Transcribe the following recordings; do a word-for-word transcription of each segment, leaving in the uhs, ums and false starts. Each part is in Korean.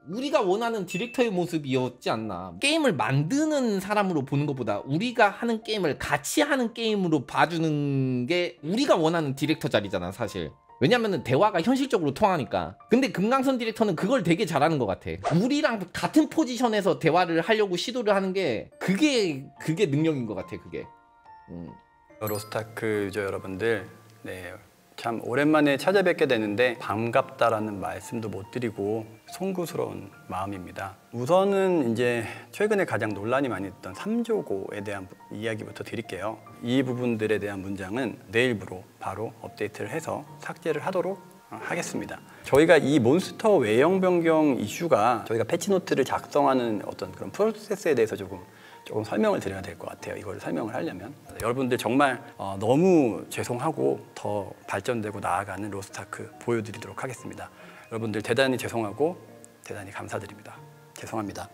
우리가 원하는 디렉터의 모습이었지 않나. 게임을 만드는 사람으로 보는 것보다 우리가 하는 게임을 같이 하는 게임으로 봐주는 게 우리가 원하는 디렉터 자리잖아 사실. 왜냐면은 대화가 현실적으로 통하니까. 근데 금강선 디렉터는 그걸 되게 잘하는 것 같아. 우리랑 같은 포지션에서 대화를 하려고 시도를 하는 게 그게 그게 능력인 것 같아 그게. 음. 로스타크 유저 여러분들, 네, 참 오랜만에 찾아뵙게 되는데 반갑다라는 말씀도 못 드리고 송구스러운 마음입니다. 우선은 이제 최근에 가장 논란이 많이 있던 삼조고에 대한 이야기부터 드릴게요. 이 부분들에 대한 문장은 내일부로 바로 업데이트를 해서 삭제를 하도록 하겠습니다. 저희가 이 몬스터 외형 변경 이슈가 저희가 패치노트를 작성하는 어떤 그런 프로세스에 대해서 조금 조금 설명을 드려야 될 것 같아요. 이걸 설명을 하려면 여러분들 정말 어, 너무 죄송하고 더 발전되고 나아가는 로스타크 보여드리도록 하겠습니다. 여러분들 대단히 죄송하고 대단히 감사드립니다. 죄송합니다.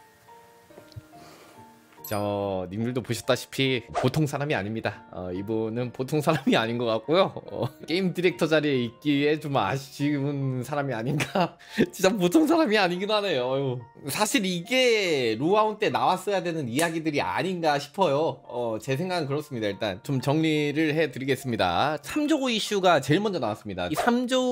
저 님들도 보셨다시피 보통 사람이 아닙니다. 어, 이분은 보통 사람이 아닌 것 같고요. 어, 게임 디렉터 자리에 있기에 좀 아쉬운 사람이 아닌가. 진짜 보통 사람이 아니긴 하네요. 어휴. 사실 이게 로아운 때 나왔어야 되는 이야기들이 아닌가 싶어요. 어, 제 생각은 그렇습니다. 일단 좀 정리를 해드리겠습니다. 삼조고 이슈가 제일 먼저 나왔습니다. 이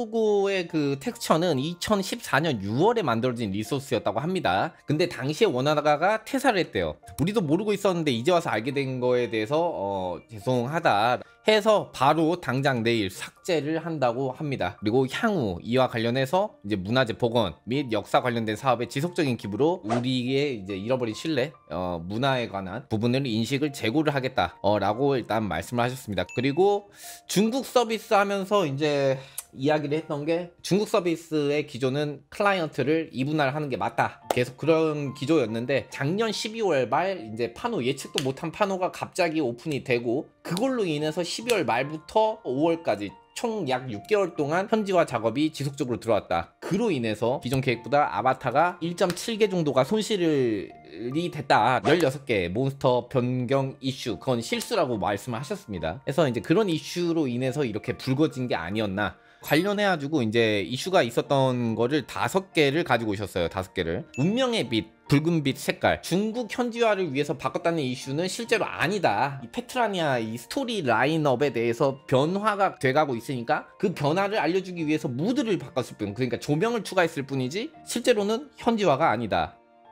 삼조고의 그 텍스처는 이천십사 년 유월에 만들어진 리소스였다고 합니다. 근데 당시에 원화가가 퇴사를 했대요. 우리도 모르고 있었는데 이제 와서 알게 된 거에 대해서 어, 죄송하다 해서 바로 당장 내일 삭제를 한다고 합니다. 그리고 향후 이와 관련해서 이제 문화재 복원 및 역사 관련된 사업의 지속적인 기부로 우리의 이제 잃어버린 신뢰, 어, 문화에 관한 부분을 인식을 재고를 하겠다 어, 라고 일단 말씀을 하셨습니다. 그리고 중국 서비스 하면서 이제 이야기를 했던 게 중국 서비스의 기조는 클라이언트를 이분할하는 게 맞다. 계속 그런 기조였는데 작년 십이월 말 이제 판호 예측도 못한 판호가 갑자기 오픈이 되고 그걸로 인해서 십이월 말부터 오월까지 총 약 육 개월 동안 현지화 작업이 지속적으로 들어왔다. 그로 인해서 기존 계획보다 아바타가 일 점 칠 개 정도가 손실이 됐다. 열여섯 개 몬스터 변경 이슈 그건 실수라고 말씀을 하셨습니다. 그래서 이제 그런 이슈로 인해서 이렇게 불거진 게 아니었나. 관련해가지고 이제 이슈가 있었던 거를 다섯 개를 가지고 오셨어요. 다섯 개를. 운명의 빛, 붉은 빛 색깔. 중국 현지화를 위해서 바꿨다는 이슈는 실제로 아니다. 이 페트라니아 이 스토리 라인업에 대해서 변화가 돼가고 있으니까 그 변화를 알려주기 위해서 무드를 바꿨을 뿐. 그러니까 조명을 추가했을 뿐이지 실제로는 현지화가 아니다.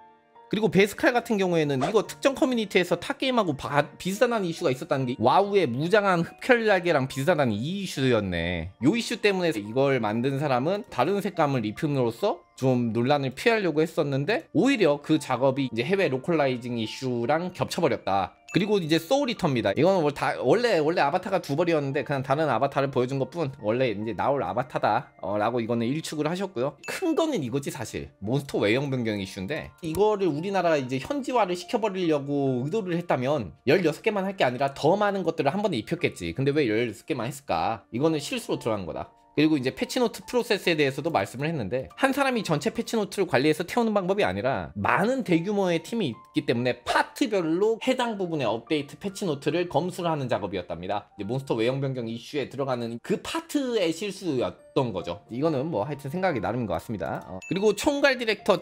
그리고 베스칼 같은 경우에는 이거 특정 커뮤니티에서 타 게임하고 바, 비슷하다는 이슈가 있었다는 게 와우의 무장한 흡혈날개랑 비슷하다는 이 이슈였네. 요 이슈 때문에 이걸 만든 사람은 다른 색감을 입힘으로써 좀 논란을 피하려고 했었는데 오히려 그 작업이 이제 해외 로컬라이징 이슈랑 겹쳐버렸다. 그리고 이제 소울리터입니다. 이거는 뭐 다 원래 원래 아바타가 두 벌이었는데 그냥 다른 아바타를 보여준 것뿐 원래 이제 나올 아바타다 어, 라고 이거는 일축을 하셨고요. 큰 거는 이거지 사실. 몬스터 외형 변경 이슈인데 이거를 우리나라 이제 현지화를 시켜버리려고 의도를 했다면 열여섯 개만 할 게 아니라 더 많은 것들을 한 번에 입혔겠지. 근데 왜 열여섯 개만 했을까? 이거는 실수로 들어간 거다. 그리고 이제 패치노트 프로세스에 대해서도 말씀을 했는데 한 사람이 전체 패치노트를 관리해서 태우는 방법이 아니라 많은 대규모의 팀이 있기 때문에 파트별로 해당 부분의 업데이트 패치노트를 검수를 하는 작업이었답니다. 이제 몬스터 외형 변경 이슈에 들어가는 그 파트의 실수였던 거죠. 이거는 뭐 하여튼 생각이 나름인 것 같습니다. 어. 그리고 총괄 디렉터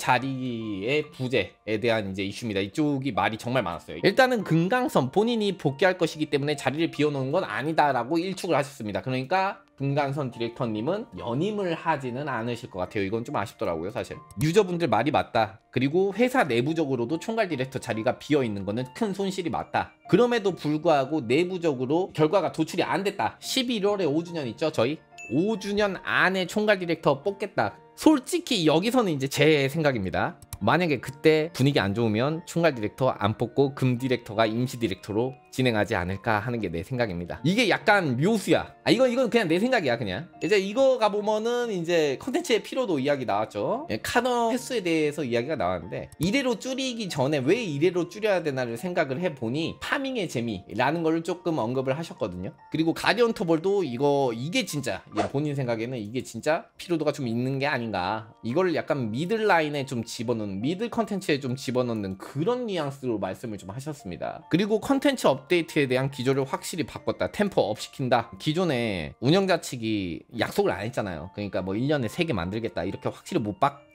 자리의 부재에 대한 이제 이슈입니다. 이쪽이 말이 정말 많았어요. 일단은 금강선 본인이 복귀할 것이기 때문에 자리를 비워놓은 건 아니다라고 일축을 하셨습니다. 그러니까 금강선 디렉터님은 연임을 하지는 않으실 것 같아요. 이건 좀 아쉽더라고요 사실. 유저분들 말이 맞다. 그리고 회사 내부적으로도 총괄 디렉터 자리가 비어있는 거는 큰 손실이 맞다. 그럼에도 불구하고 내부적으로 결과가 도출이 안 됐다. 십일월에 오 주년 있죠 저희? 오 주년 안에 총괄 디렉터 뽑겠다. 솔직히 여기서는 이제 제 생각입니다. 만약에 그때 분위기 안 좋으면 총괄 디렉터 안 뽑고 금 디렉터가 임시 디렉터로 진행하지 않을까 하는 게 내 생각입니다. 이게 약간 묘수야. 아 이건 이건 그냥 내 생각이야 그냥. 이제 이거 가보면은 이제 컨텐츠의 피로도 이야기 나왔죠. 카너 횟수에 대해서 이야기가 나왔는데 이래로 줄이기 전에 왜 이래로 줄여야 되나를 생각을 해보니 파밍의 재미라는 거를 조금 언급을 하셨거든요. 그리고 가디언 터볼도 이거 이게 진짜 본인 생각에는 이게 진짜 피로도가 좀 있는 게 아닌가. 이거를 약간 미들라인에 좀 집어넣는 미들 컨텐츠에 좀 집어넣는 그런 뉘앙스로 말씀을 좀 하셨습니다. 그리고 컨텐츠 업데이트에 대한 기조를 확실히 바꿨다. 템포 업 시킨다. 기존에 운영자 측이 약속을 안 했잖아요. 그러니까 뭐 일 년에 세 개 만들겠다 이렇게 확실히 못 박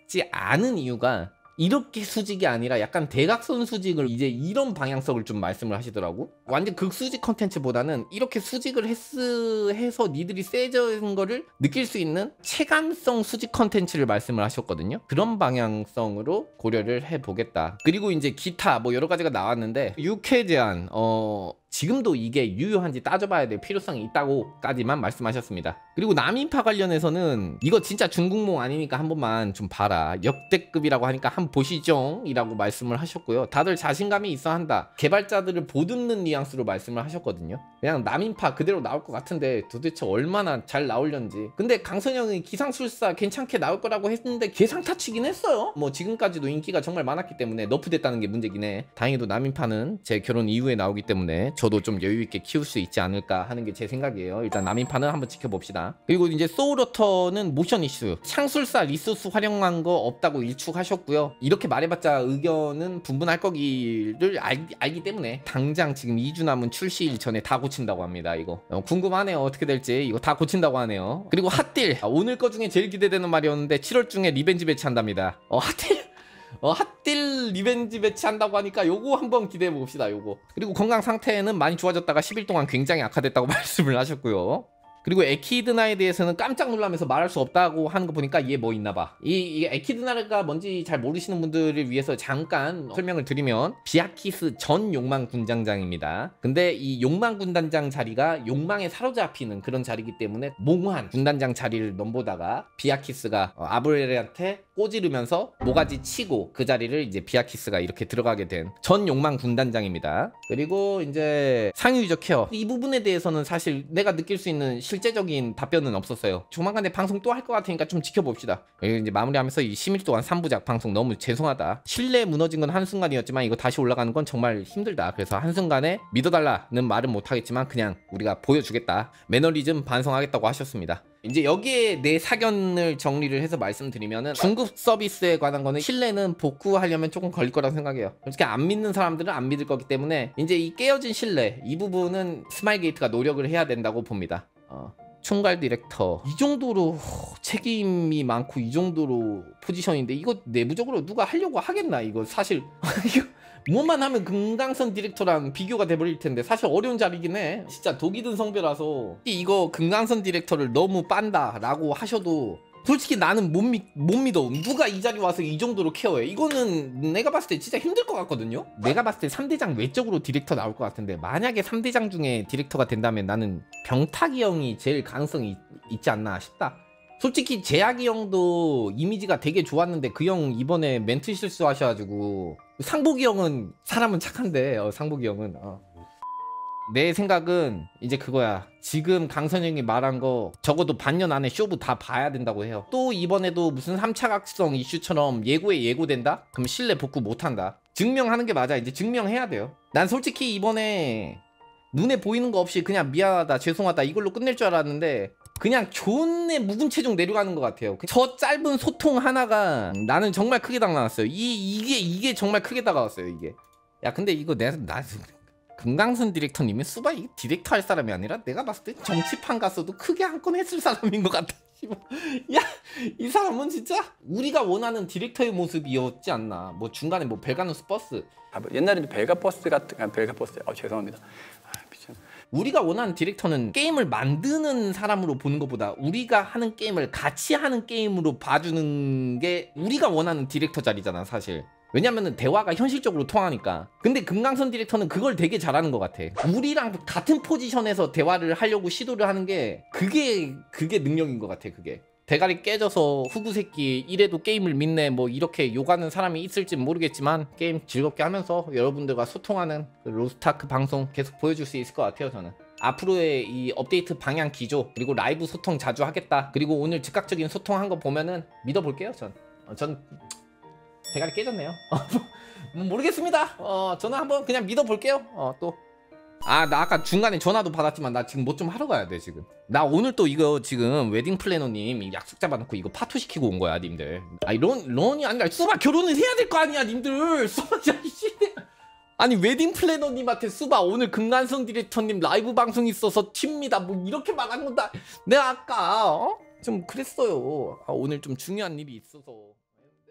싶지 않은 이유가 이렇게 수직이 아니라 약간 대각선 수직을 이제 이런 방향성을 좀 말씀을 하시더라고. 완전 극수직 컨텐츠보다는 이렇게 수직을 했스, 해서 니들이 세져진 거를 느낄 수 있는 체감성 수직 컨텐츠를 말씀을 하셨거든요. 그런 방향성으로 고려를 해보겠다. 그리고 이제 기타 뭐 여러 가지가 나왔는데 육회 제한 어... 지금도 이게 유효한지 따져봐야 될 필요성이 있다고까지만 말씀하셨습니다. 그리고 남인파 관련해서는 이거 진짜 중국몽 아니니까 한 번만 좀 봐라. 역대급이라고 하니까 한번 보시죠 이라고 말씀을 하셨고요. 다들 자신감이 있어 한다. 개발자들을 보듬는 뉘앙스로 말씀을 하셨거든요. 그냥 남인파 그대로 나올 것 같은데 도대체 얼마나 잘 나오려는지. 근데 강선영이 기상술사 괜찮게 나올 거라고 했는데 개상타 치긴 했어요. 뭐 지금까지도 인기가 정말 많았기 때문에 너프됐다는 게 문제긴 해. 다행히도 남인파는 제 결혼 이후에 나오기 때문에 저도 좀 여유있게 키울 수 있지 않을까 하는 게 제 생각이에요. 일단 남인파는 한번 지켜봅시다. 그리고 이제 소울워터는 모션 이슈 창술사 리소스 활용한 거 없다고 일축하셨고요. 이렇게 말해봤자 의견은 분분할 거기를 알, 알기 때문에 당장 지금 이 주 남은 출시일 전에 다 고친다고 합니다. 이거 어, 궁금하네요. 어떻게 될지. 이거 다 고친다고 하네요. 그리고 핫딜 아, 오늘 거 중에 제일 기대되는 말이었는데 칠월 중에 리벤지 배치한답니다. 어 핫딜 어, 핫딜 리벤지 배치한다고 하니까 요거 한번 기대해 봅시다. 요거. 그리고 건강 상태는 많이 좋아졌다가 십 일 동안 굉장히 악화됐다고 말씀을 하셨고요. 그리고 에키드나에 대해서는 깜짝 놀라면서 말할 수 없다고 하는 거 보니까 얘 뭐 있나봐. 이, 이 에키드나가 뭔지 잘 모르시는 분들을 위해서 잠깐 설명을 드리면 비아키스 전 욕망 군단장입니다. 근데 이 욕망 군단장 자리가 욕망에 사로잡히는 그런 자리이기 때문에 몽환 군단장 자리를 넘보다가 비아키스가 어, 아브렐한테 꼬지르면서 모가지 치고 그 자리를 이제 비아키스가 이렇게 들어가게 된 전 욕망 군단장입니다. 그리고 이제 상위유저 케어 이 부분에 대해서는 사실 내가 느낄 수 있는 실제적인 답변은 없었어요. 조만간에 방송 또 할 것 같으니까 좀 지켜봅시다. 그리고 이제 마무리하면서 이 십 일 동안 삼 부작 방송 너무 죄송하다. 신뢰 무너진 건 한순간이었지만 이거 다시 올라가는 건 정말 힘들다. 그래서 한순간에 믿어달라는 말은 못하겠지만 그냥 우리가 보여주겠다. 매너리즘 반성하겠다고 하셨습니다. 이제 여기에 내 사견을 정리를 해서 말씀드리면은 중급 서비스에 관한 거는 신뢰는 복구하려면 조금 걸릴 거라고 생각해요. 솔직히 안 믿는 사람들은 안 믿을 거기 때문에 이제 이 깨어진 신뢰 이 부분은 스마일게이트가 노력을 해야 된다고 봅니다. 어. 총괄 디렉터 이 정도로 책임이 많고 이 정도로 포지션인데 이거 내부적으로 누가 하려고 하겠나. 이거 사실 이거 뭐만 하면 금강선 디렉터랑 비교가 돼버릴 텐데 사실 어려운 자리긴 해. 진짜 독이 든 성배라서 이거 금강선 디렉터를 너무 빤다 라고 하셔도 솔직히 나는 못, 믿, 못 믿어. 누가 이 자리 와서 이 정도로 케어해. 이거는 내가 봤을 때 진짜 힘들 것 같거든요. 내가 봤을 때 삼 대장 외적으로 디렉터 나올 것 같은데 만약에 삼 대장 중에 디렉터가 된다면 나는 병탁이 형이 제일 가능성이 있, 있지 않나 싶다. 솔직히 제약이 형도 이미지가 되게 좋았는데 그 형 이번에 멘트 실수하셔가지고 상복이 형은 사람은 착한데 어, 상복이 형은 어. 내 생각은 이제 그거야. 지금 강선영이 말한 거 적어도 반년 안에 쇼부 다 봐야 된다고 해요. 또 이번에도 무슨 삼 차 각성 이슈처럼 예고에 예고된다? 그럼 신뢰 복구 못한다. 증명하는 게 맞아. 이제 증명해야 돼요. 난 솔직히 이번에 눈에 보이는 거 없이 그냥 미안하다 죄송하다 이걸로 끝낼 줄 알았는데 그냥 존내 묵은 체중 내려가는 것 같아요. 저 짧은 소통 하나가 나는 정말 크게 다가왔어요. 이, 이게 이게 정말 크게 다가왔어요. 이게. 야 근데 이거 내가 나 금강선 디렉터님이 수바 이 디렉터 할 사람이 아니라 내가 봤을 때 정치판 갔어도 크게 한 건 했을 사람인 것 같아. 야 이 사람은 진짜 우리가 원하는 디렉터의 모습이었지 않나. 뭐 중간에 뭐 벨가누스 버스 아, 옛날에 벨가버스 같은 아, 벨가버스 아 죄송합니다. 아, 미친. 우리가 원하는 디렉터는 게임을 만드는 사람으로 보는 것보다 우리가 하는 게임을 같이 하는 게임으로 봐주는 게 우리가 원하는 디렉터 자리잖아 사실. 왜냐면은 대화가 현실적으로 통하니까. 근데 금강선 디렉터는 그걸 되게 잘하는 것 같아. 우리랑 같은 포지션에서 대화를 하려고 시도를 하는 게 그게 그게 능력인 것 같아. 그게 대가리 깨져서 후구 새끼 이래도 게임을 믿네 뭐 이렇게 욕하는 사람이 있을진 모르겠지만 게임 즐겁게 하면서 여러분들과 소통하는 그 로스타크 방송 계속 보여줄 수 있을 것 같아요. 저는 앞으로의 이 업데이트 방향 기조 그리고 라이브 소통 자주 하겠다. 그리고 오늘 즉각적인 소통한 거 보면은 믿어볼게요. 전 어, 전 대가리 깨졌네요. 모르겠습니다. 어 저는 한번 그냥 믿어볼게요. 어 또 아 나 아까 중간에 전화도 받았지만 나 지금 뭐 좀 하러 가야 돼 지금. 나 오늘 또 이거 지금 웨딩 플래너님 약속 잡아놓고 이거 파토 시키고 온 거야 님들. 아니 런 런이 아니라 수바 결혼을 해야 될 거 아니야 님들. 수바 씨. 아니 웨딩 플래너님한테 수바 오늘 금강선 디렉터님 라이브 방송 있어서 튑니다 뭐 이렇게 말하는 건다. 내가 아까 어? 좀 그랬어요. 아, 오늘 좀 중요한 일이 있어서.